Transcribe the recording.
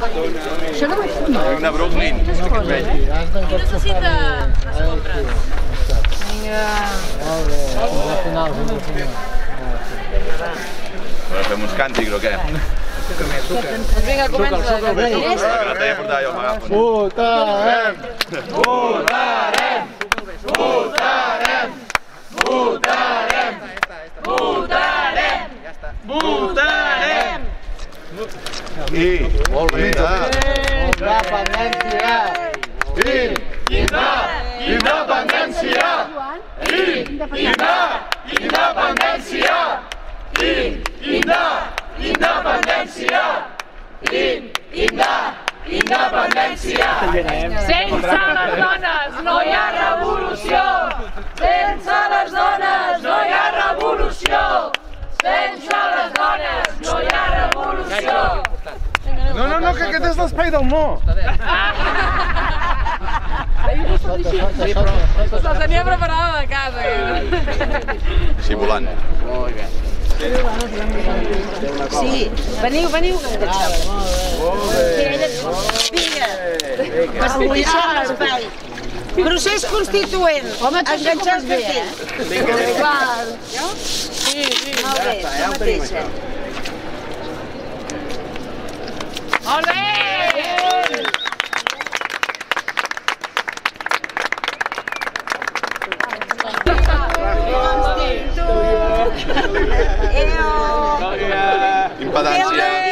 Això no ho he fet mai. Vinc de Brooklyn. Qui necessita les compres? Vinga. Molt bé, fins al final, fins al final. Fem uns càntics o què? Doncs vinga, comença. Que la tenia portada jo m'agafo. Votarem! Votarem! Votarem! Votarem! Votarem! Votarem! Independència! Independència! Independència! Independència! Sense les dones no hi ha revolució! Sense les dones no hi ha revolució! Sense les dones no hi ha revolució! No, que aquest és l'espai del no. La tenia preparada de casa. Així volant. Sí, veniu. Vinga, explicar l'espai. Procés constituent. Enganxar els cartells. Igual. Sí. Molt bé, tu mateixa. Molt bé! Impedància!